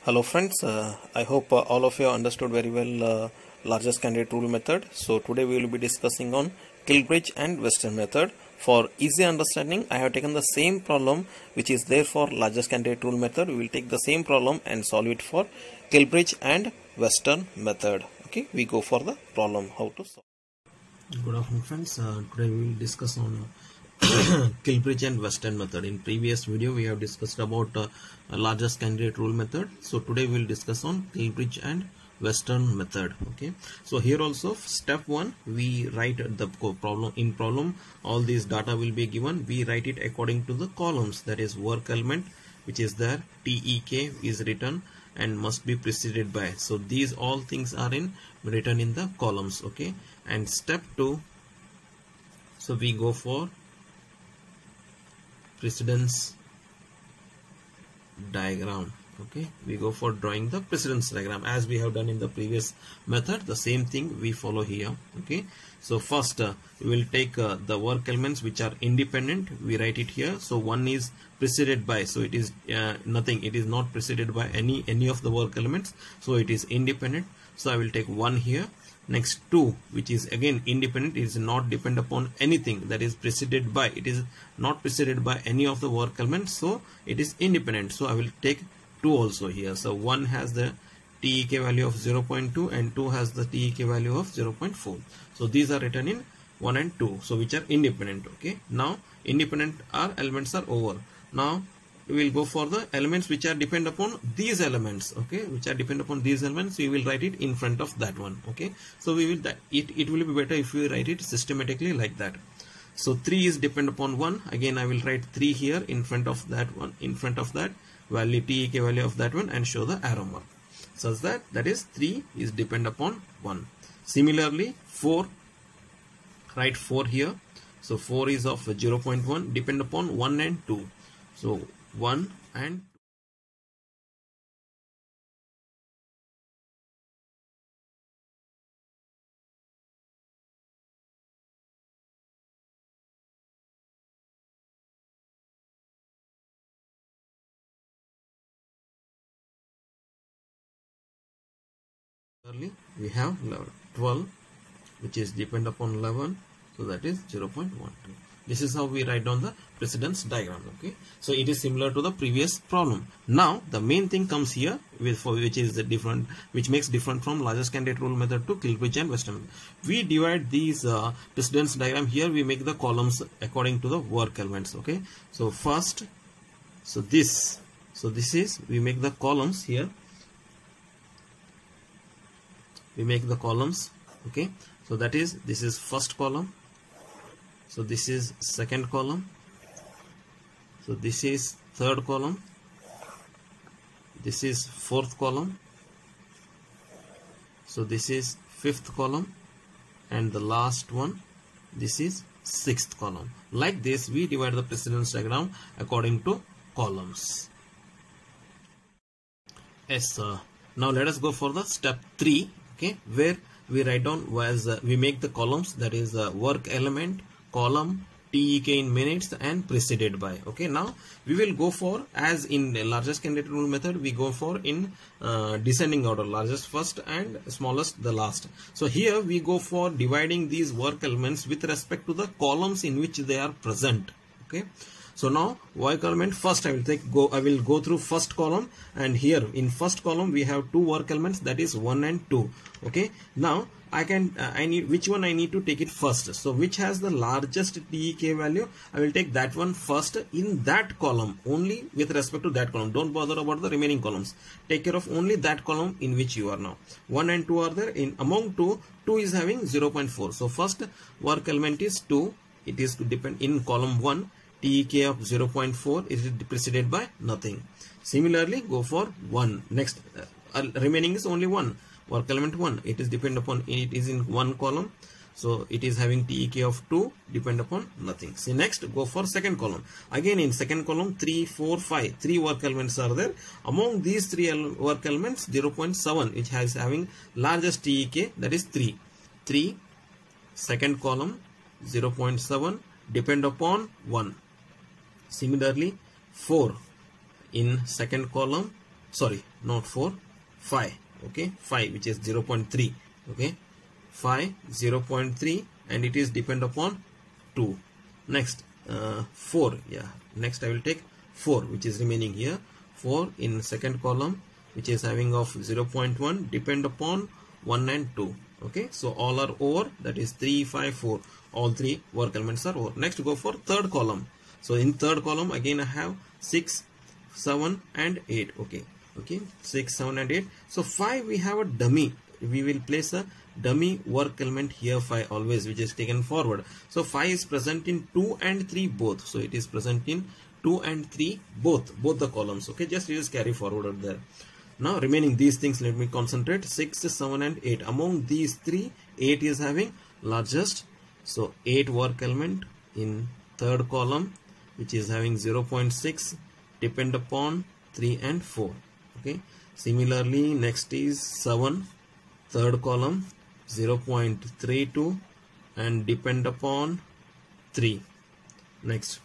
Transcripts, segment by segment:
Hello friends, I hope all of you understood very well largest candidate rule method. So today we will be discussing on Kilbridge and Western method. For easy understanding, I have taken the same problem which is there for largest candidate rule method. We will take the same problem and solve it for Kilbridge and Western method. Okay, we go for the problem how to solve. Good afternoon friends, today we will discuss on Kilbridge and Western method. In previous video we have discussed about largest candidate rule method. So today we will discuss on Kilbridge and Western method. Okay, so here also step 1 we write the problem. In problem all these data will be given. We write it according to the columns, that is work element which is there, TEK is written and must be preceded by. So these all things are written in the columns. Okay, and step 2, so we go for precedence diagram. Okay, we go for drawing the precedence diagram as we have done in the previous method. The same thing we follow here. Okay, so first we will take the work elements which are independent. We write it here. So one is preceded by, so it is nothing, it is not preceded by any of the work elements, so it is independent. So I will take 1 here. Next 2, which is again independent, is not depend upon anything, that is preceded by, it is not preceded by any of the work elements, so it is independent. So I will take 2 also here. So 1 has the TEK value of 0.2 and 2 has the TEK value of 0.4. So these are written in 1 and 2, so which are independent. Okay, now independent elements are over. Now we will go for the elements which are depend upon these elements. Okay, which are depend upon these elements, we will write it in front of that one. Okay, so we will it will be better if we write it systematically like that. So 3 is depend upon 1. Again I will write 3 here in front of that one, in front of that value, TEK value of that one, and show the arrow mark such that is 3 is depend upon 1. Similarly 4, write 4 here. So 4 is of 0.1 depend upon 1 and 2. So 1 and 2. We have 12 which is depend upon 11, so that is 0.12. This is how we write down the precedence diagram. Okay, so it is similar to the previous problem. Now the main thing comes here which is the different, which makes different from largest candidate rule method to Kilbridge and Western. We divide these precedence diagram. Here we make the columns according to the work elements. Okay, so first, this is, we make the columns here. We make the columns. Okay, so that is, this is first column, so this is second column, so this is third column, this is fourth column, so this is fifth column, and the last one, this is sixth column. Like this we divide the precedence diagram according to columns. Yes, now let us go for the step 3. Okay, where we write down we make the columns, that is work element, column, TEK in minutes, and preceded by. Okay, now we will go for, as in the largest candidate rule method, we go for in descending order, largest first and smallest the last. So here we go for dividing these work elements with respect to the columns in which they are present. Okay, so now work element first I will go through first column, and here in first column we have 2 work elements, that is 1 and 2. Okay, now I need, which one I need to take it first. So which has the largest TEK value, I will take that one first in that column, only with respect to that column. Don't bother about the remaining columns, take care of only that column in which you are now. 1 and 2 are there. In among 2 is having 0.4. so first work element is 2. It is to depend in column 1, TEK of 0.4 is preceded by nothing. Similarly go for 1. Next remaining is only 1, work element 1, it is depend upon, it is in 1 column, so it is having TEK of 2 depend upon nothing. So next go for second column. Again in second column 3, 4, 5, 3 work elements are there. Among these 3 work elements 0.7 which has having largest TEK, that is 3. Second column 0.7 depend upon 1. Similarly 4 in second column sorry, not 4, 5, okay, 5, which is 0.3, okay, 5, 0.3, and it is depend upon 2. Next 4, yeah, next I will take 4, which is remaining here, 4 in second column, which is having of 0.1, depend upon 1 and 2, okay. So all are over, that is 3, 5, 4, all three work elements are over. Next go for third column. So in third column again I have 6, 7 and 8, okay, 6, 7 and 8. So 5 we have a dummy, we will place a dummy work element here, 5 always, which is taken forward. So 5 is present in 2 and 3 both, so it is present in 2 and 3 both the columns, okay. Just carry forward there. Now remaining these things, let me concentrate. 6, 7 and 8. Among these three, 8 is having largest, so 8 work element in third column, which is having 0.6, depend upon 3 and 4, okay. Similarly next is 7, third column, 0.32 and depend upon 3. Next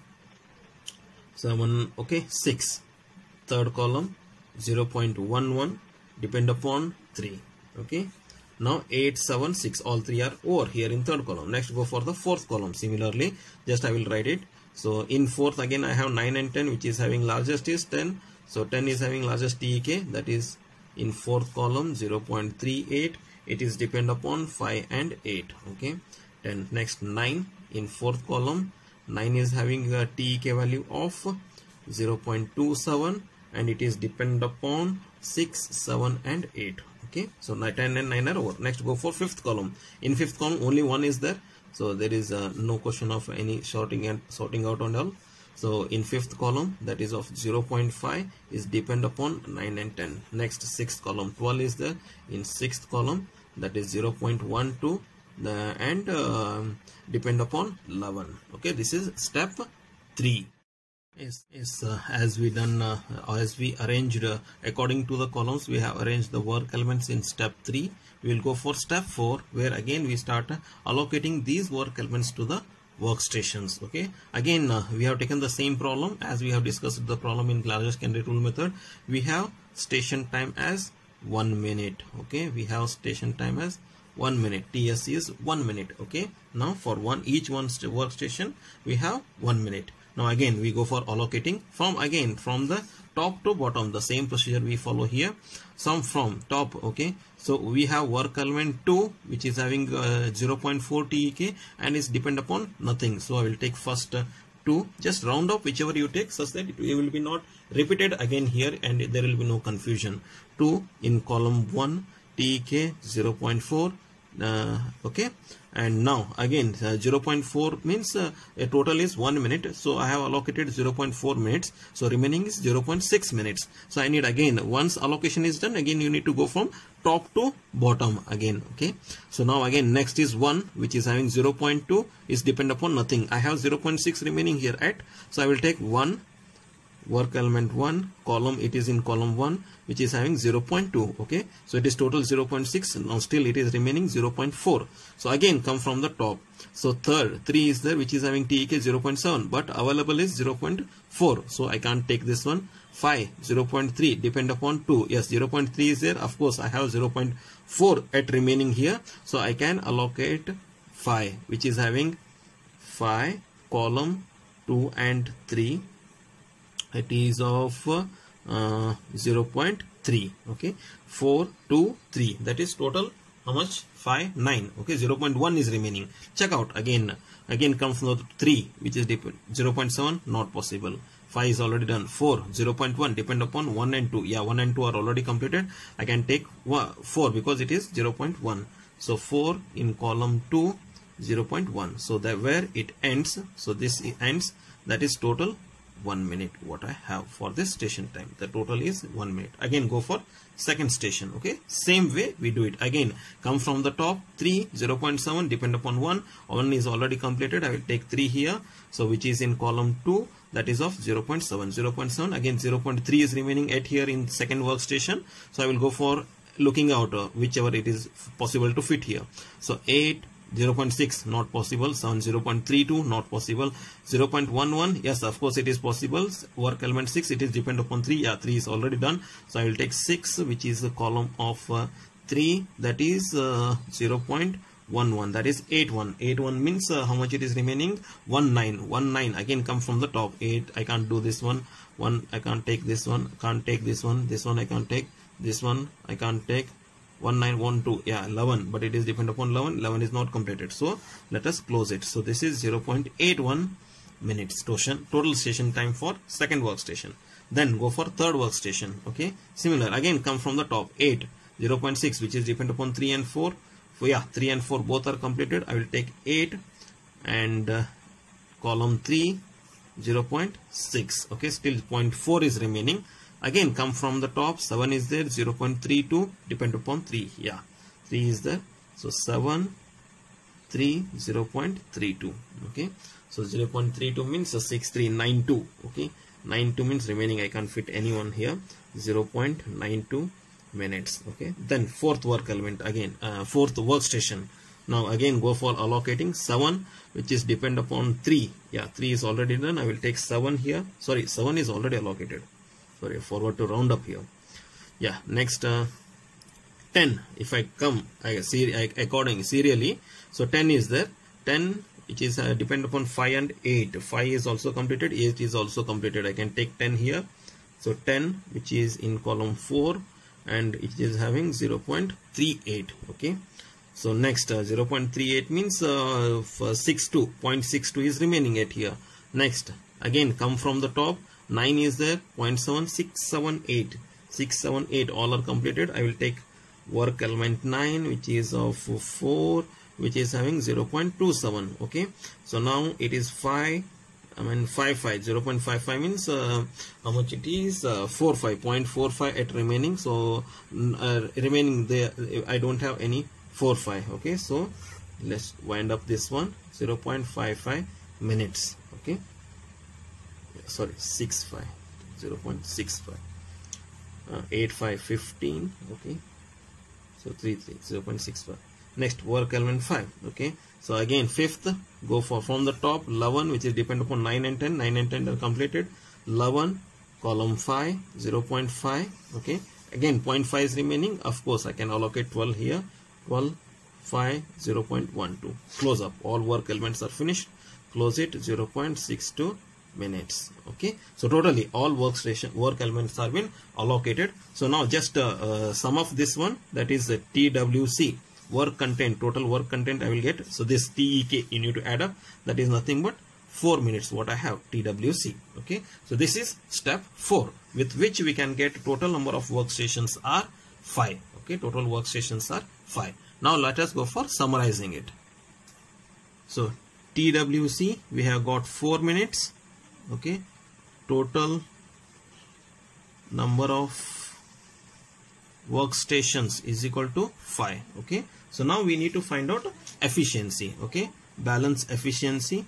7, okay, 6, third column, 0.11, depend upon 3, okay. Now 8, 7, 6, all three are over here in third column. Next go for the fourth column. Similarly, just I will write it. So in fourth again I have 9 and 10, which is having largest is 10. So 10 is having largest TEK, that is in fourth column 0.38. It is depend upon 5 and 8, okay. Then next 9 in fourth column, 9 is having a TEK value of 0.27 and it is depend upon 6, 7 and 8, okay. So 10 and 9 are over. Next go for fifth column. In fifth column only 1 is there, so there is no question of any sorting out and all. So in fifth column, that is of 0.5 is depend upon 9 and 10. Next sixth column, 12 is there. In sixth column, that is 0.12 and depend upon 11, okay. This is step 3. As we arranged according to the columns, we have arranged the work elements in step 3. We will go for step 4, where again we start allocating these work elements to the workstations, okay. Again we have taken the same problem as we have discussed the problem in largest candidate rule method. We have station time as 1 minute, okay. We have station time as 1 minute. TS is 1 minute, okay. Now for each one workstation we have 1 minute. Now again we go for allocating from the top to bottom, the same procedure we follow here. Some from top, okay. So we have work element 2, which is having 0.4 TEK and is depend upon nothing. So I will take first 2, just round up whichever you take, such that it will be not repeated again here and there will be no confusion. 2 in column 1, TEK 0.4, okay. And now again 0.4 means a total is 1 minute, so I have allocated 0.4 minutes, so remaining is 0.6 minutes. So I need again, once allocation is done, again you need to go from top to bottom again, okay. So now again next is 1, which is having 0.2 is depend upon nothing. I have 0.6 remaining here at, so I will take 1 work element 1 column, it is in column 1, which is having 0.2, okay. So it is total 0.6. now still it is remaining 0.4. so again come from the top. So third 3 is there, which is having TEK 0.7, but available is 0.4, so I can't take this one. 5 0.3 depend upon 2, yes, 0.3 is there, of course I have 0.4 at remaining here, so I can allocate 5, which is having 5 column 2 and 3. It is of 0.3, okay. 4, 2, 3, that is total how much? 5, 9, okay. 0.1 is remaining. Check out again comes from the 3, which is 0.7, not possible. 5 is already done. 4, 0.1 depend upon 1 and 2, yeah, 1 and 2 are already completed. I can take 4 because it is 0.1. so 4 in column 2, 0.1, so that where it ends, so this ends, that is total 1 minute what I have for this station time. The total is 1 minute. Again go for second station, okay. Same way we do it. Again come from the top, 3 0.7 depend upon 1 is already completed. I will take 3 here, so which is in column 2, that is of 0.7. Again 0.3 is remaining at here in second workstation, so I will go for looking out whichever it is possible to fit here. So 8, 0.6 not possible. 7 0.32 not possible. 0.11 yes, of course it is possible. Work element 6, it is depend upon 3. Yeah, 3 is already done, so I will take 6, which is the column of 3, that is 0.11, that is 81. 81 means how much it is remaining? 19. Again come from the top. 8 I can't do this one. 1 I can't take this one, can't take this one, this one I can't take, this one I can't take. 1912, yeah, 11, but it is depend upon 11. 11 is not completed, so let us close it. So this is 0.81 minutes total station time for second workstation. Then go for third workstation. Okay, similar, again come from the top. 8, 0.6, which is depend upon 3 and 4. So yeah, 3 and 4 both are completed. I will take 8 and column 3, 0.6. okay, still 0.4 is remaining. Again come from the top. 7 is there, 0.32, depend upon 3. Yeah, 3 is there, so 7, 3, 0.32. okay, so 0.32 means 6392. okay, 92 means remaining, I can't fit anyone here. 0.92 minutes. okay, then fourth work element, again fourth workstation. Now again go for allocating 7, which is depend upon 3. Yeah, 3 is already done. I will take 7 here. Sorry, 7 is already allocated. Sorry, forward to round up here. Yeah, next 10. If I come according serially, so 10 is there. 10, which is depend upon 5 and 8. 5 is also completed. 8 is also completed. I can take 10 here. So 10, which is in column 4, and it is having 0.38. okay, so next 0.38 means 0.62 is remaining at here. Next again come from the top. 9 is there, 0.7, 6, 7, 8. 6, 7, 8 all are completed. I will take work element 9, which is of 4, which is having 0.27. okay, so now it is 5. 55. 0.55 means how much it is? 0.45 at remaining. So remaining there, I don't have any 45. okay, so let's wind up this one. 0.55 minutes. okay, sorry, 65, 0.65, 85, 15. okay, so 33, 0.65. Next work element 5. okay, so again fifth, go for from the top. 11, which is depend upon 9 and 10. 9 and 10 are completed. 11 column 5, 0.5. okay, again 0.5 is remaining. Of course I can allocate 12 here. 12, 5, 0.12. close up. All work elements are finished. Close it. 0.62 minutes. okay, so totally all work elements are been allocated. So now just sum of this one, that is TWC, work content, total work content I will get. So this TEK you need to add up, that is nothing but 4 minutes what I have, TWC. okay, so this is step 4, with which we can get total number of workstations are 5. okay, total workstations are 5. Now let us go for summarizing it. So TWC we have got 4 minutes. okay, total number of workstations is equal to 5. okay, so now we need to find out efficiency. okay, balance efficiency.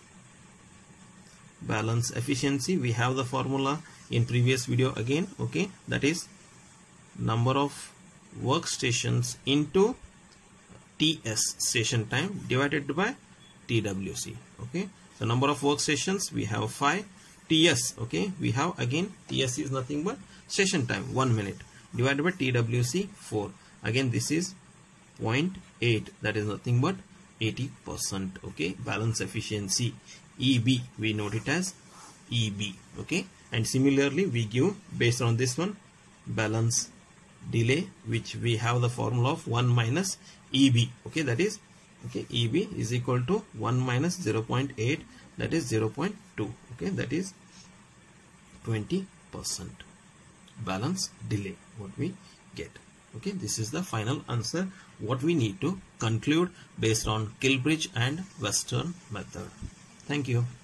We have the formula in previous video again. okay, that is number of workstations into TS, station time, divided by TWC. okay, so number of workstations we have 5. TS, okay, we have again TS is nothing but station time, 1 minute, divided by TWC 4. Again this is 0.8, that is nothing but 80%. okay, balance efficiency, EB, we note it as EB. okay, and similarly we give based on this one balance delay, which we have the formula of 1 minus EB. okay, that is EB is equal to 1 minus 0.8, that is 0.2. okay, that is 20% balance delay what we get. okay, this is the final answer what we need to conclude based on Kilbridge and Western method. Thank you.